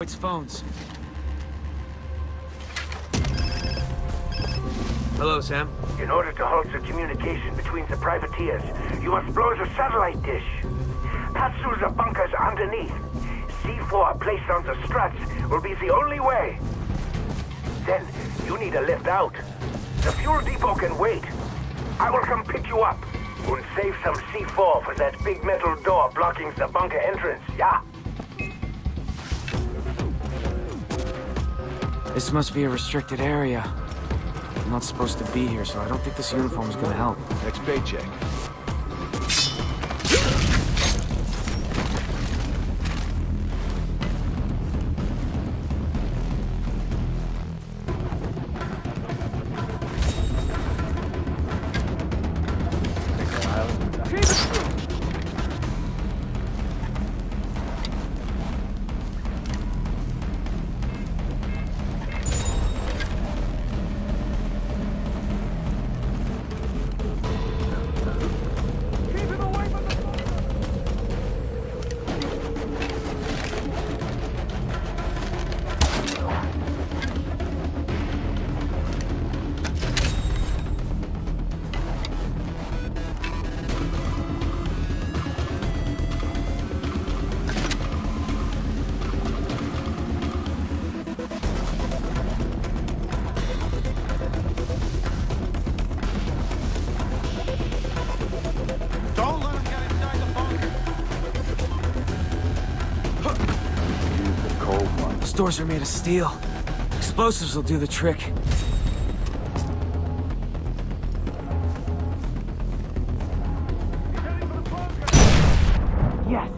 It's phones. Hello, Sam. In order to halt the communication between the privateers, you must blow the satellite dish. Pass through the bunkers underneath. C4 placed on the struts will be the only way. Then, you need a lift out. The fuel depot can wait. I will come pick you up. And save some C4 for that big metal door blocking the bunker entrance, yeah? This must be a restricted area. I'm not supposed to be here, so I don't think this uniform is gonna help. Next paycheck. Doors are made of steel. Explosives will do the trick. Yes!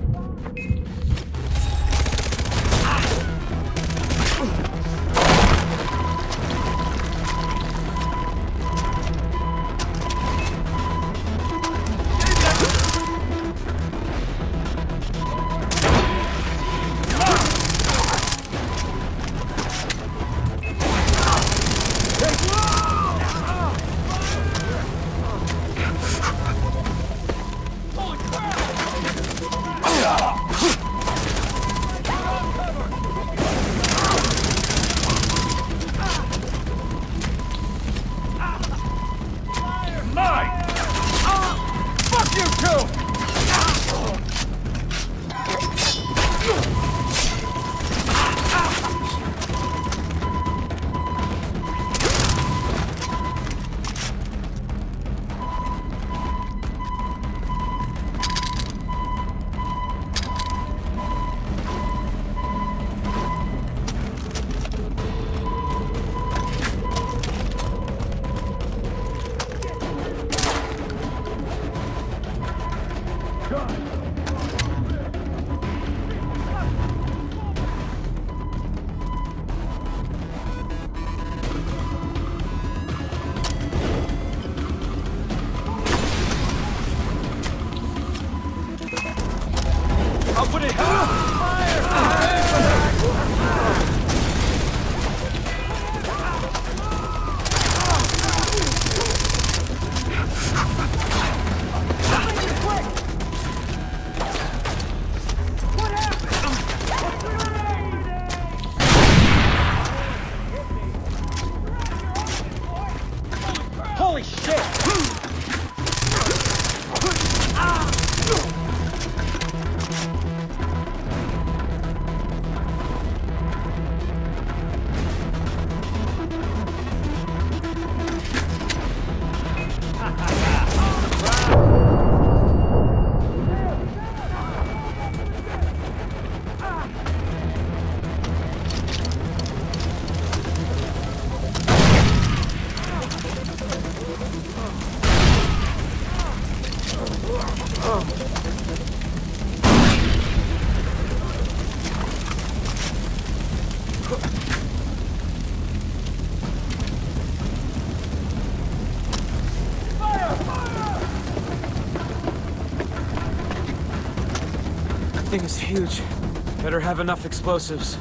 That thing is huge. Better have enough explosives.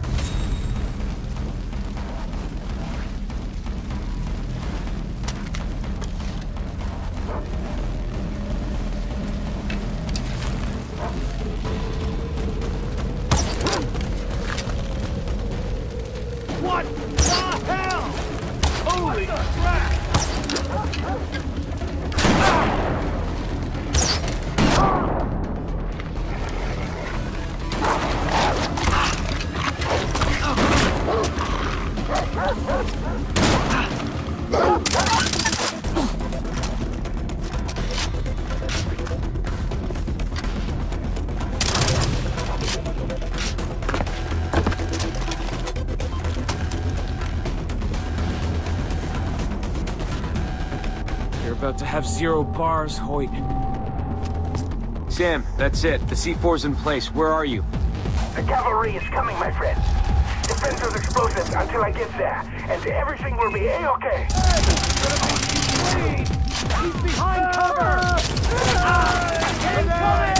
about to have 0 bars, Hoyt. Sam, that's it. The C4's in place. Where are you? The cavalry is coming, my friend. Defend those explosives until I get there, and everything will be A-okay. He's behind cover! Incoming!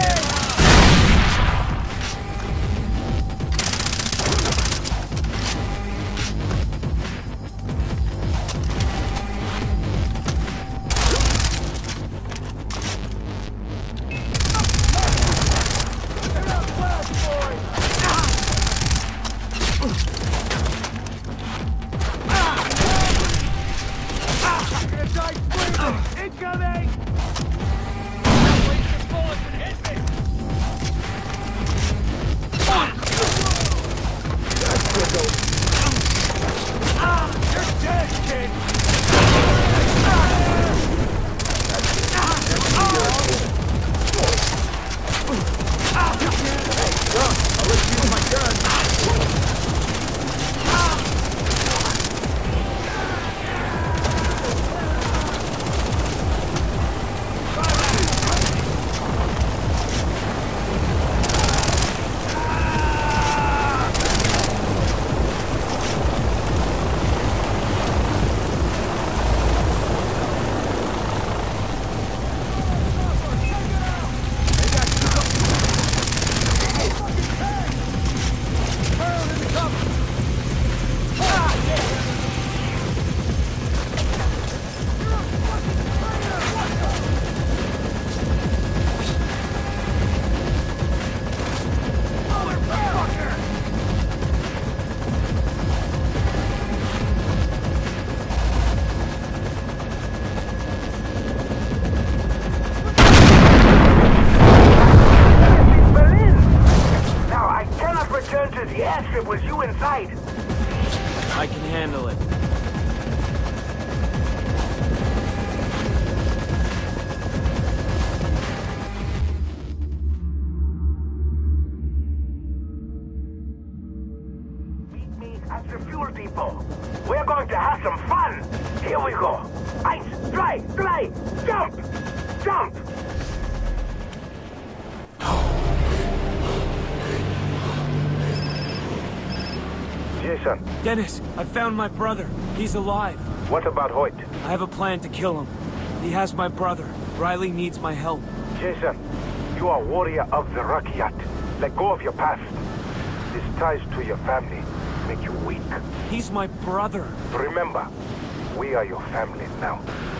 I can handle it. Meet me at the fuel depot. We're going to have some fun. Here we go. Eins, zwei, drei, jump! Jump! Jason. Dennis, I found my brother. He's alive. What about Hoyt? I have a plan to kill him. He has my brother. Riley needs my help. Jason, you are warrior of the Rakyat. Let go of your past. These ties to your family make you weak. He's my brother. Remember, we are your family now.